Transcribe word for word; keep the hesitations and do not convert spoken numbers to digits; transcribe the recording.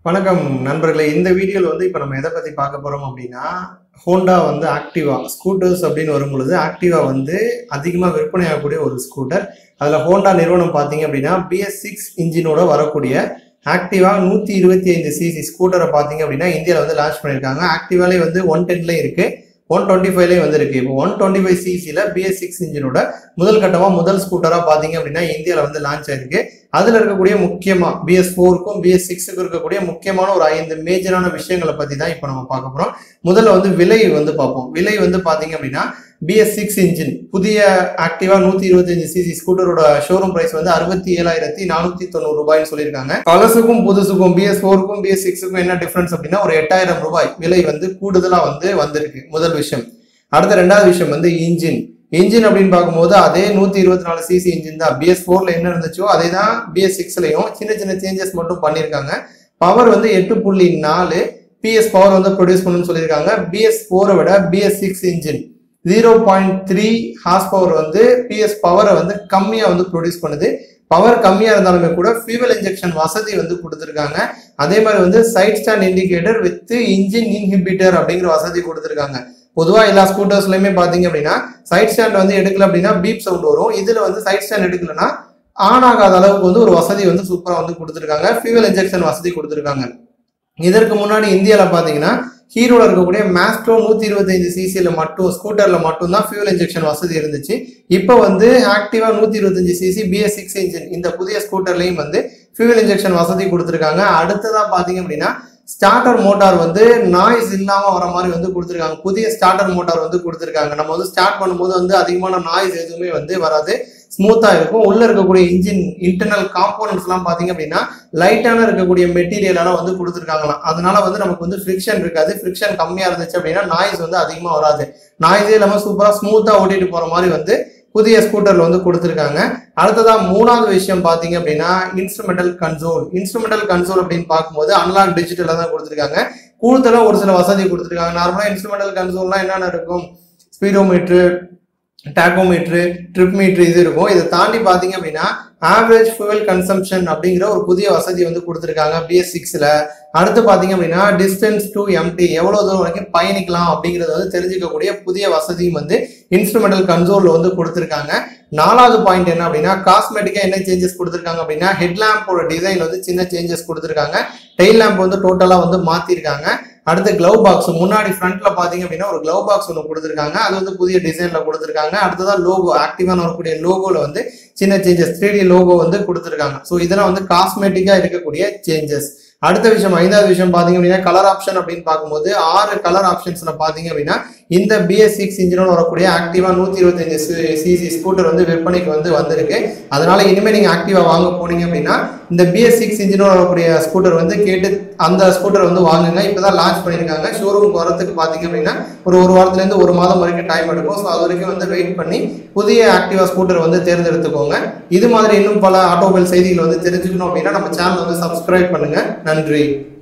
வணக்கம் நண்பர்களே. இந்த வீடியோவில் வந்து இப்போ நம்ம எதை பற்றி பார்க்க போகிறோம் அப்படின்னா, ஹோண்டா வந்து ஆக்டிவா ஸ்கூட்டர்ஸ் அப்படின்னு வரும்பொழுது ஆக்டிவா வந்து அதிகமாக விற்பனை ஆகக்கூடிய ஒரு ஸ்கூட்டர். அதில் ஹோண்டா நிறுவனம் பார்த்தீங்க அப்படின்னா பிஎஸ் சிக்ஸ் இன்ஜினோட வரக்கூடிய ஆக்டிவா நூற்றி இருபத்தி ஐந்து சிசி ஸ்கூட்டரை பார்த்தீங்க அப்படின்னா இந்தியாவில் வந்து லான்ச் பண்ணியிருக்காங்க. ஆக்டிவாலே வந்து ஒன் டென்லேயும் இருக்குது, ஒன் டுவெண்ட்டி ஃபைவ்லேயும் வந்து இருக்குது. இப்போ ஒன் டுவெண்ட்டி ஃபைவ் சிசியில் பிஎஸ் சிக்ஸ் இன்ஜினோட முதல் கட்டமாக முதல் ஸ்கூட்டராக பார்த்தீங்க அப்படின்னா இந்தியாவில் வந்து லான்ச் ஆயிருக்கு. அதில் இருக்கக்கூடிய முக்கியமாக பிஎஸ் ஃபோருக்கும் பிஎஸ் சிக்ஸுக்கும் இருக்கக்கூடிய முக்கியமான ஒரு ஐந்து மேஜரான விஷயங்களை பற்றி தான் இப்போ நம்ம பார்க்க போகிறோம். முதல்ல வந்து விலை வந்து பார்ப்போம். விலை வந்து பார்த்தீங்க அப்படின்னா பிஎஸ் சிக்ஸ் இன்ஜின் புதிய ஆக்டிவா நூற்றி இருபத்தஞ்சு சிசி ஸ்கூட்டரோட ஷோரூம் பிரைஸ் வந்து அறுபத்தி ஏழாயிரத்தி நானூற்றி தொண்ணூறு ரூபாய்னு சொல்லியிருக்காங்க. பழசுக்கும் புதுசுக்கும் பிஎஸ் ஃபோருக்கும் பிஎஸ் சிக்ஸுக்கும் என்ன டிஃபரன்ஸ் அப்படின்னா ஒரு எட்டாயிரம் ரூபாய் விலை வந்து கூடுதலாக வந்து வந்திருக்கு. முதல் விஷயம். அடுத்த ரெண்டாவது விஷயம் வந்து இன்ஜின். இன்ஜின் அப்படின்னு பார்க்கும்போது அதே நூற்றி இருபத்தி நாலு சிசி இன்ஜின் தான். பிஎஸ் ஃபோர்ல என்ன இருந்துச்சோ அதே தான் பிஎஸ் சிக்ஸ்லையும் சின்ன சின்ன சேஞ்சஸ் மட்டும் பண்ணியிருக்காங்க. பவர் வந்து எட்டு புள்ளி நாலு பிஎஸ் பவர் வந்து ப்ரொடியூஸ் பண்ணணும்னு சொல்லியிருக்காங்க. பிஎஸ் ஃபோரை விட BS six engine zero point three horse power வந்து பிஎஸ் பவரை வந்து கம்மியாக வந்து ப்ரொடியூஸ் பண்ணுது. பவர் கம்மியாக இருந்தாலுமே கூட ஃபியூவல் இன்ஜெக்ஷன் வசதி வந்து கொடுத்துருக்காங்க. அதே மாதிரி வந்து side stand indicator with engine inhibitor அப்படிங்கிற வசதி கொடுத்துருக்காங்க. பொதுவாக எல்லா ஸ்கூட்டர்ஸ்லையுமே பார்த்தீங்க அப்படின்னா சைட் ஸ்டாண்ட் வந்து எடுக்கல அப்படின்னா பீப் சவுண்ட் வரும். இதில் வந்து சைட் ஸ்டாண்ட் எடுக்கலன்னா ஆன் ஆகாத அளவுக்கு வந்து ஒரு வசதி வந்து சூப்பராக வந்து கொடுத்துருக்காங்க. ஃபியூவல் இன்ஜெக்ஷன் வசதி கொடுத்துருக்காங்க. இதற்கு முன்னாடி இந்தியாவில் பார்த்தீங்கன்னா ஹீரோல இருக்கக்கூடிய மேஸ்ட்ரோ நூற்றி இருபத்தஞ்சு சிசியில் மட்டும் ஸ்கூட்டரில் மட்டும்தான் ஃபியூவல் இன்ஜெக்ஷன் வசதி இருந்துச்சு. இப்போ வந்து ஆக்டிவா நூற்றி இருபத்தஞ்சு சிசி பிஎஸ் சிக்ஸ் இன்ஜின் இந்த புதிய ஸ்கூட்டர்லையும் வந்து ஃபியூவல் இன்ஜெக்ஷன் வசதி கொடுத்துருக்காங்க. அடுத்ததாக பார்த்தீங்க அப்படின்னா ஸ்டார்டர் மோட்டார் வந்து நாய்ஸ் இல்லாமல் வர மாதிரி வந்து கொடுத்துருக்காங்க. புதிய ஸ்டார்டர் மோட்டார் வந்து கொடுத்துருக்காங்க. நம்ம வந்து ஸ்டார்ட் பண்ணும்போது வந்து அதிகமான நாய்ஸ் எதுவுமே வந்து வராது, ஸ்மூத்தாக இருக்கும். உள்ள இருக்கக்கூடிய இன்ஜின் இன்டர்னல் காம்போனன்ட்ஸ் எல்லாம் பார்த்தீங்க அப்படின்னா லைட்டான இருக்கக்கூடிய மெட்டீரியலால வந்து கொடுத்துருக்காங்களாம். அதனால வந்து நமக்கு வந்து ஃப்ரிக்ஷன் இருக்காது. ஃப்ரிக்ஷன் கம்மியாக இருந்துச்சு அப்படின்னா நாய்ஸ் வந்து அதிகமாக வராது. நாய்ஸே இல்லாமல் சூப்பராக ஸ்மூத்தாக ஓட்டிட்டு போகிற மாதிரி வந்து புதிய ஸ்கூட்டர்ல வந்து கொடுத்துருக்காங்க. அடுத்ததா மூணாவது விஷயம் பார்த்தீங்க அப்படின்னா இன்ஸ்ட்ருமெண்டல் கன்சோல். இன்ஸ்ட்ருமெண்டல் கன்சோல் அப்படின்னு பார்க்கும்போது அன்லாக் டிஜிட்டலாக தான் கொடுத்துருக்காங்க. கூடுதலாக ஒரு சில வசதி கொடுத்துருக்காங்க. நார்மலாக இன்ஸ்ட்ருமெண்டல் கன்சோல்னா என்னென்ன இருக்கும், ஸ்பீடோமீட்ரு, டாக்கோமீட்ரு, ட்ரிப் மீட்ரு இது இருக்கும். இதை தாண்டி பார்த்தீங்க அப்படின்னா ஆவரேஜ் ஃபியூவல் கன்சம்ஷன் அப்படிங்கிற ஒரு புதிய வசதி வந்து கொடுத்துருக்காங்க பிஎஸ் சிக்ஸில். அடுத்து பார்த்தீங்க அப்படின்னா டிஸ்டன்ஸ் டு எம்டி எவ்வளோ தூரம் வரைக்கும் பயணிக்கலாம் அப்படிங்கிறத வந்து தெரிஞ்சுக்கக்கூடிய புதிய வசதியும் வந்து இன்ஸ்ட்ருமெண்டல் கன்சோலில் வந்து கொடுத்துருக்காங்க. நாலாவது பாயிண்ட் என்ன அப்படின்னா காஸ்மெட்டிக்காக என்ன சேஞ்சஸ் கொடுத்துருக்காங்க அப்படின்னா ஹெட்லாம்போட டிசைன் வந்து சின்ன சேஞ்சஸ் கொடுத்துருக்காங்க. டெயில் லேம்ப் வந்து டோட்டலாக வந்து மாற்றிருக்காங்க. அடுத்து க்ளவ் பாக்ஸ் முன்னாடி ஃப்ரண்ட்ல பாத்தீங்க அப்படின்னா ஒரு க்ளவ் பாக்ஸ் ஒன்று கொடுத்துருக்காங்க. அது வந்து புதிய டிசைன்ல கொடுத்துருக்காங்க. அடுத்ததான் லோகோ ஆக்டிவான வரக்கூடிய லோகோல வந்து சின்ன சேஞ்சஸ் த்ரீ டி லோகோ வந்து கொடுத்துருக்காங்க. ஸோ இதெல்லாம் வந்து காஸ்மெட்டிக்கா இருக்கக்கூடிய சேஞ்சஸ். அடுத்த விஷயம் ஐந்தாவது விஷயம் பாத்தீங்க அப்படின்னா கலர் ஆப்ஷன் அப்படின்னு பார்க்கும்போது ஆறு கலர் ஆப்ஷன்ஸ்ல பாத்தீங்க அப்படின்னா இந்த பிஎஸ் சிக்ஸ் இன்ஜினோட வரக்கூடிய ஆக்டிவா நூத்தி இருபத்தஞ்சு சிசி ஸ்கூட்டர் வந்து விற்பனைக்கு வந்து வந்திருக்கு. அதனால இனிமேல் நீங்க ஆக்டிவா வாங்க போனீங்க அப்படின்னா இந்த பிஎஸ் சிக்ஸ் இன்ஜினோட வரக்கூடிய ஸ்கூட்டர் வந்து கேட்டு அந்த ஸ்கூட்டர் வந்து வாங்குங்க. இப்பதான் லான்ச் பண்ணியிருக்காங்க. ஷோரூமுக்கு வரதுக்கு பாத்தீங்க அப்படின்னா ஒரு ஒரு வாரத்துல இருந்து ஒரு மாதம் வரைக்கும் டைம் எடுக்கும். ஸோ அது வரைக்கும் வந்து வெயிட் பண்ணி புதிய ஆக்டிவா ஸ்கூட்டர் வந்து தேர்ந்தெடுத்துக்கோங்க. இது மாதிரி இன்னும் பல ஆட்டோமொபைல் செய்திகள் வந்து தெரிஞ்சுக்கணும் அப்படின்னா நம்ம சேனல் வந்து சப்ஸ்கிரைப் பண்ணுங்க. நன்றி.